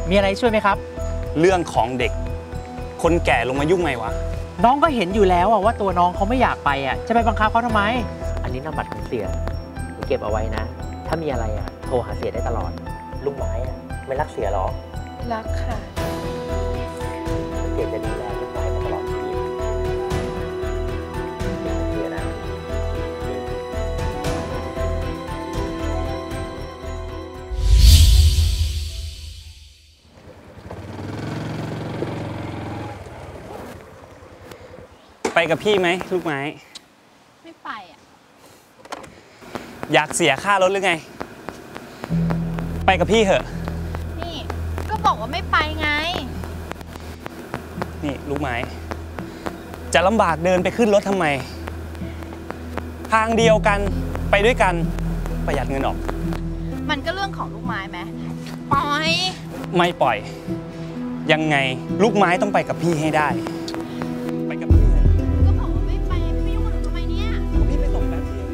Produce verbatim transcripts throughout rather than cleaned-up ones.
มีอะไรช่วยไหมครับเรื่องของเด็กคนแก่ลงมายุ่งไงวะน้องก็เห็นอยู่แล้วว่าตัวน้องเขาไม่อยากไปอ่ะจะไปบังคับเขาทำไมอันนี้นามบัตรของเสียเก็บเอาไว้นะถ้ามีอะไรอ่ะโทรหาเสียได้ตลอดลูกไม้อ่ะไม่รักเสียหรอรักค่ะเสียจะดูแลลูกไม้มาตลอดชีวิตเสียนะไปกับพี่ไหมลูกไม้ไม่ไปอ่ะอยากเสียค่ารถหรือไงไปกับพี่เหอะนี่ก็บอกว่าไม่ไปไงนี่ลูกไม้จะลำบากเดินไปขึ้นรถทำไมทางเดียวกันไปด้วยกันประหยัดเงินออกมันก็เรื่องของลูกไม้ไหมปล่อยไม่ปล่อยยังไงลูกไม้ต้องไปกับพี่ให้ได้ไปกับพี่ก็บอกว่าไม่ไปพี่ไม่ยุ่งกับหนูทำไมเนี่ยพี่ไปส่งแป๊บเดียว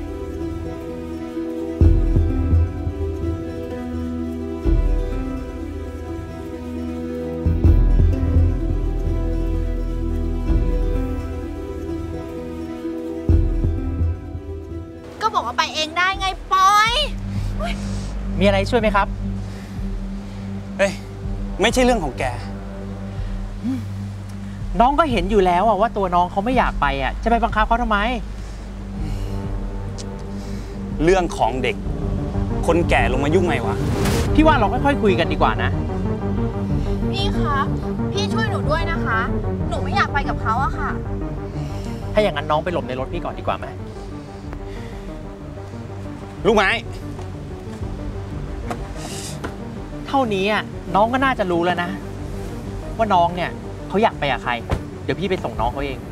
ก็บอกว่าไปเองได้ไงปล่อยมีอะไรช่วยไหมครับเฮ้ยไม่ใช่เรื่องของแกน้องก็เห็นอยู่แล้วว่าตัวน้องเขาไม่อยากไปอ่ะจะไปบังคับเขาทำไมเรื่องของเด็กคนแก่ลงมายุ่งไงวะพี่ว่าเราค่อยๆคุยกันดีกว่านะพี่คะพี่ช่วยหนูด้วยนะคะหนูไม่อยากไปกับเขาอะค่ะถ้าอย่างนั้นน้องไปหลบในรถพี่ก่อนดีกว่าไหมลูกไม้เท่านี้อ่ะน้องก็น่าจะรู้แล้วนะว่าน้องเนี่ยเขาอยากไปกับใครเดี๋ยวพี่ไปส่งน้องเขาเอง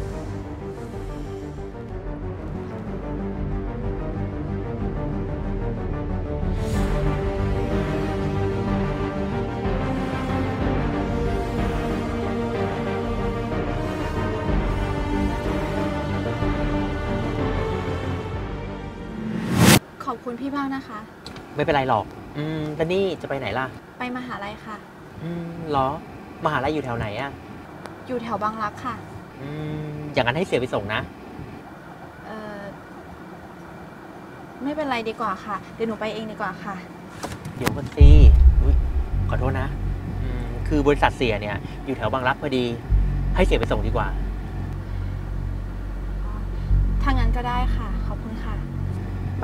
ขอบคุณพี่บ้างนะคะไม่เป็นไรหรอกอืมแล้วนี่จะไปไหนล่ะไปมหาลัยค่ะอืมเหรอมหาลัยอยู่แถวไหนอะอยู่แถวบางรักค่ะอืมอย่างนั้นให้เสียไปส่งนะเออไม่เป็นไรดีกว่าค่ะเดี๋ยวหนูไปเองดีกว่าค่ะเดี๋ยวก่อนสิขอโทษนะอืมคือบริษัทเสียเนี่ยอยู่แถวบางรักพอดีให้เสียไปส่งดีกว่าถ้างั้นก็ได้ค่ะขอบคุณค่ะไป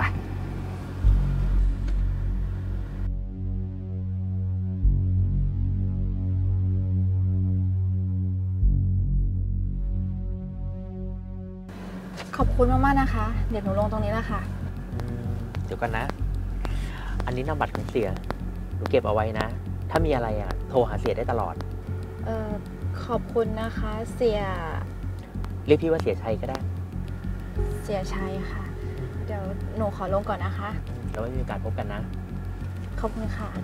ขอบคุณมากๆนะคะเดี๋ยวหนูลงตรงนี้แล้วค่ะเดี๋ยวกันนะอันนี้นามบัตรของเสียหนูเก็บเอาไว้นะถ้ามีอะไรอ่ะโทรหาเสียได้ตลอดเออขอบคุณนะคะเสียเรียกพี่ว่าเสียชัยก็ได้เสียชัยค่ะเดี๋ยวหนูขอลงก่อนนะคะแล้วไม่มีโอกาสพบกันนะขอบคุณค่ะ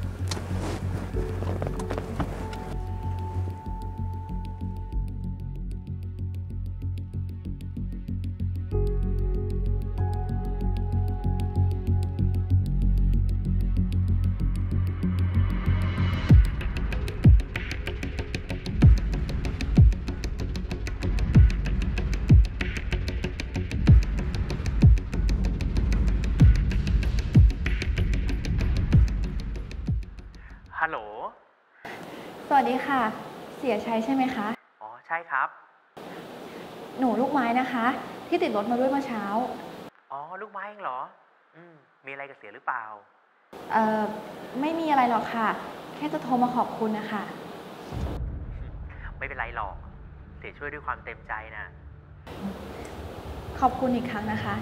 ฮัลโหลสวัสดีค่ะเสียชัยใช่ไหมคะอ๋อใช่ครับหนูลูกไม้นะคะที่ติดรถมาด้วยเมื่อเช้าอ๋อลูกไม้เองเหรออืมมีอะไรกับเสียหรือเปล่าเอ่อไม่มีอะไรหรอกค่ะแค่จะโทรมาขอบคุณนะคะไม่เป็นไรหรอกเสียช่วยด้วยความเต็มใจนะขอบคุณอีกครั้งนะคะ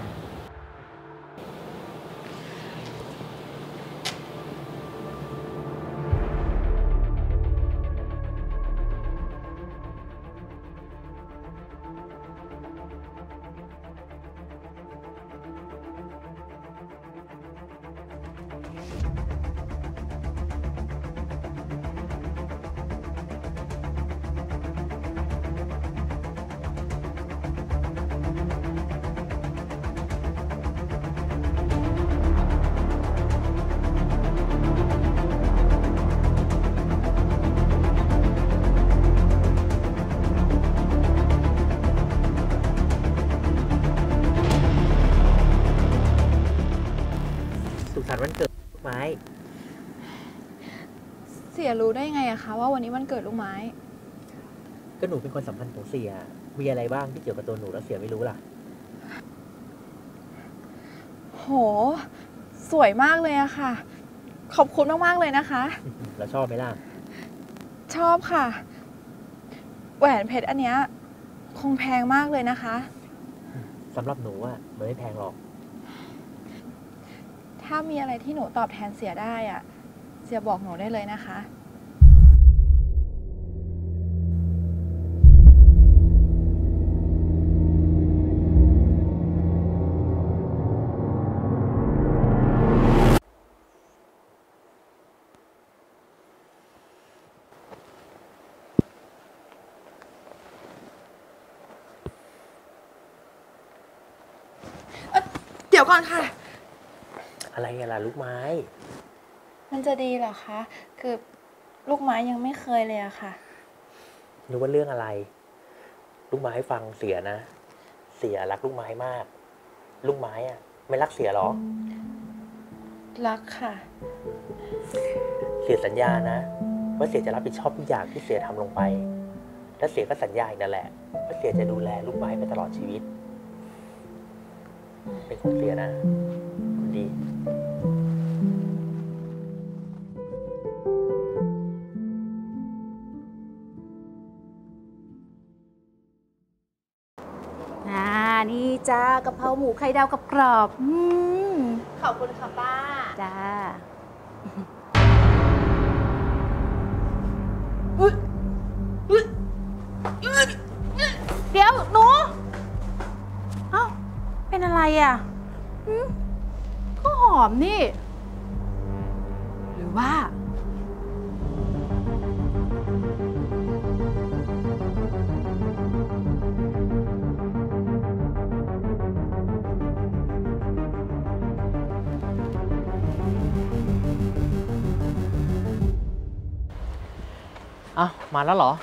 เสียรู้ได้ไงอะคะว่าวันนี้มันเกิดลูกไม้ก็หนูเป็นคนสำคัญของเสียมีอะไรบ้างที่เกี่ยวกับตัวหนูแล้วเสียไม่รู้ล่ะโห สวยมากเลยอะค่ะ ขอบคุณมากๆเลยนะคะแล้วชอบไหมล่ะชอบค่ะ แหวนเพชรอันเนี้ยคงแพงมากเลยนะคะสำหรับหนูอ่ะมันไม่แพงหรอกถ้ามีอะไรที่หนูตอบแทนเสียได้อะเสียบอกหนูได้เลยนะคะ เดี๋ยวก่อนค่ะอะไรกันล่ะลูกไม้มันจะดีเหรอคะ คือลูกไม้ยังไม่เคยเลยอะค่ะนึกว่าเรื่องอะไร ลูกไม้ฟังเสียนะ เสียรักลูกไม้มาก ลูกไม้อ่ะไม่รักเสียหรอรักค่ะเสียสัญญานะว่าเสียจะรับผิดชอบทุกอย่างที่เสียทำลงไป และเสียก็สัญญาอีกนั่นแหละว่าเสียจะดูแลลูกไม้ไปตลอดชีวิต เป็นคนเสียนะคนดีอ่านี่จ้ากะเพราหมูไข่ดาวกับกรอบอืมขอบคุณค่ะป้าจ้า เดี๋ยว หนู เอ้า เป็นอะไรอ่ะหืมก็หอมนี่ หรือว่าอ้าวมาแล้วเหรอ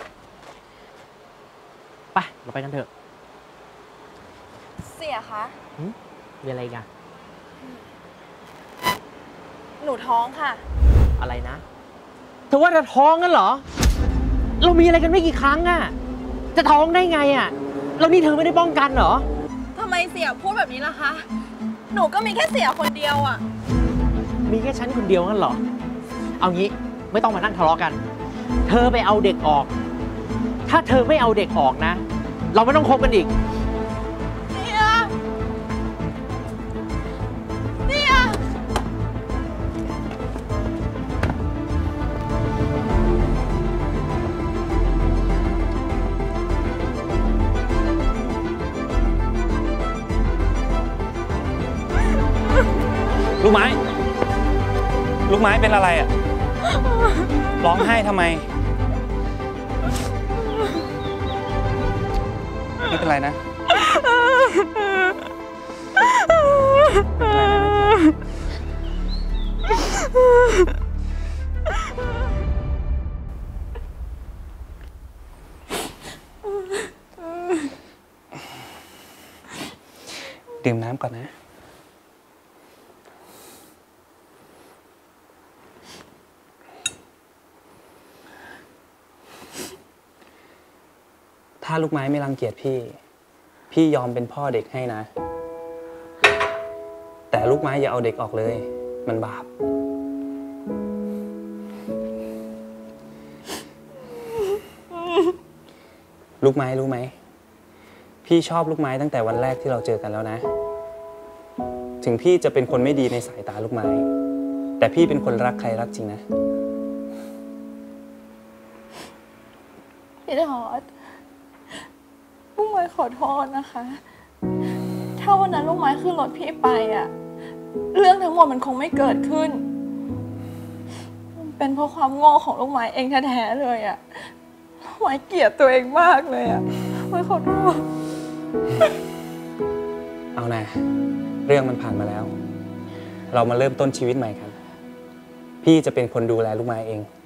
ไป เราไปกันเถอะเสียคะมีอะไรอีกันหนูท้องค่ะอะไรนะเธอว่าจะท้องกันเหรอ เรามีอะไรกันไม่กี่ครั้งอะจะท้องได้ไงอะแล้วนี่เธอไม่ได้ป้องกันเหรอทำไมเสียพูดแบบนี้ล่ะคะ หนูก็มีแค่เสียคนเดียวอะมีแค่ฉันคนเดียวงั้นเหรอ เอางี้ไม่ต้องมานั่งทะเลาะกัน เธอไปเอาเด็กออก ถ้าเธอไม่เอาเด็กออกนะ เราไม่ต้องคบกันอีกเสีย เสียลูกไม้ ลูกไม้เป็นอะไรอ่ะ ร้องไห้ทำไม ไม่เป็นไรนะไม่เป็นไรนะดื่มน้ำก่อนนะ ถ้าลูกไม้ไม่รังเกียจพี่ พี่ยอมเป็นพ่อเด็กให้นะ แต่ลูกไม้อย่าเอาเด็กออกเลย มันบาป ลูกไม้รู้ไหม พี่ชอบลูกไม้ตั้งแต่วันแรกที่เราเจอกันแล้วนะ ถึงพี่จะเป็นคนไม่ดีในสายตาลูกไม้ แต่พี่เป็นคนรักใครรักจริงนะพี่ทอดลูกไม้ขอโทษนะคะ ถ้าวันนั้นลูกไม้ขึ้นรถพี่ไปอะเรื่องทั้งหมดมันคงไม่เกิดขึ้น มันเป็นเพราะความโง่ของลูกไม้เองแท้ๆเลยอะลูกไม้เกลียดตัวเองมากเลยอะลูกไม้ขอโทษเอานะ เรื่องมันผ่านมาแล้ว เรามาเริ่มต้นชีวิตใหม่กัน พี่จะเป็นคนดูแลลูกไม้เอง